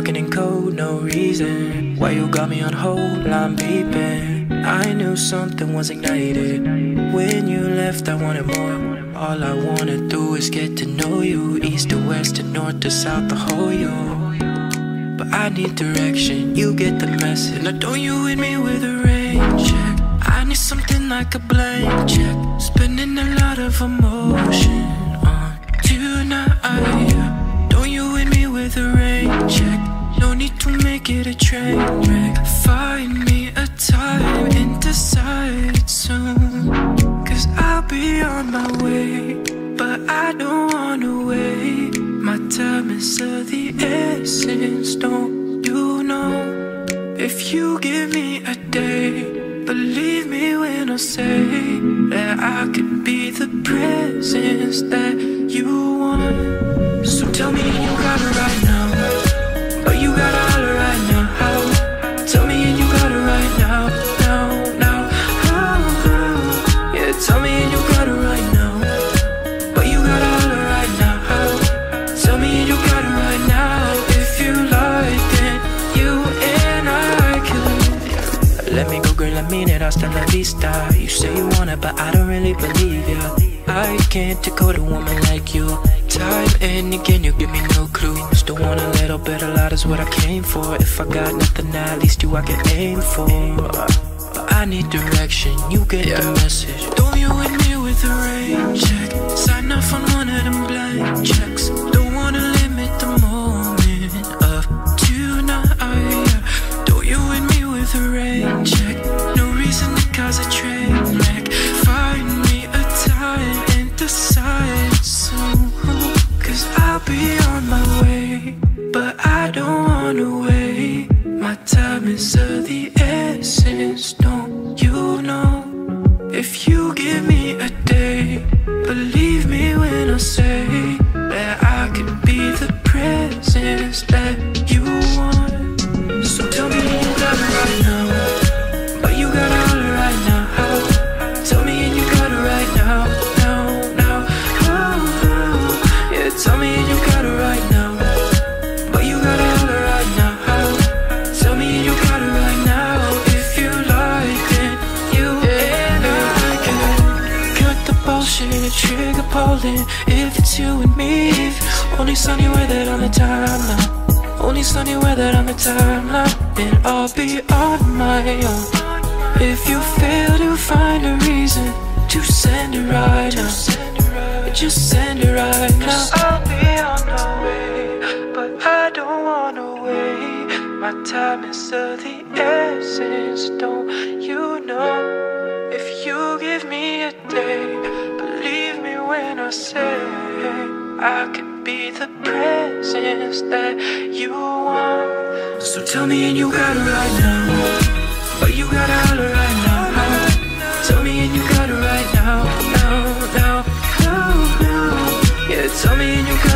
talking in code, no reason. Why you got me on hold, I'm beeping. I knew something was ignited. When you left I wanted more. All I wanna do is get to know you. East to west to north to south, the whole you. But I need direction, you get the message. Now don't you hit me with a rain check. I need something like a blank check. Spending a lot of emotion on tonight. Don't you hit me with a rain check. No need to make it a train wreck. Find me a time and decide soon, cause I'll be on my way. But I don't wanna wait. My time is of the essence, don't you know? If you give me a day, believe me when I say that I could be the presence that you want. So tell me you got it right now, but you gotta holler right now. Tell me and you got it right now, now. Yeah, tell me and you got it right now, but you gotta holler right now. Tell me and you got it right now. If you like, then you and I can. Let me go, girl, I mean it, hasta la vista. You say you want it, but I don't really believe ya. I can't decode a woman like you. Time and again, you give me no clue. Still want a little bit, a lot is what I came for. If I got nothing, at least you I can aim for. But I need direction, you get the message. Don't you hit me with a rain check. Sign off on one of them blank checks. Don't wanna limit the moment of tonight. Don't you hit me with a rain check. No reason to cause a train wreck. Find me a time and decide soon, cause I'll be on my way. But I don't wanna wait. My time is of the essence, don't you know? If you give me a day, believe me when I say that I could be the presence that you want. So tell me you got it right now, but you gotta holler right now. Tell me and you got it right now, now. Yeah, tell me and you got it right now, but you gotta holler right now. Tell me and you got it right now. If you like it, you and I can cut the bullshit, trigger pulling. If it's you and me, only sunny weather on the timeline. Only sunny weather on the timeline, and I'll be on my own. If you fail to find a reason to send it right now, just send it right now. I'll be on the way, but I don't wanna wait. My time is of the essence, don't you know? If you give me a day, believe me when I say I could be the presence that you want. So tell me and you got it right now, but you gotta holler right now. Tell me and you got it right now, now. Yeah, tell me and you got it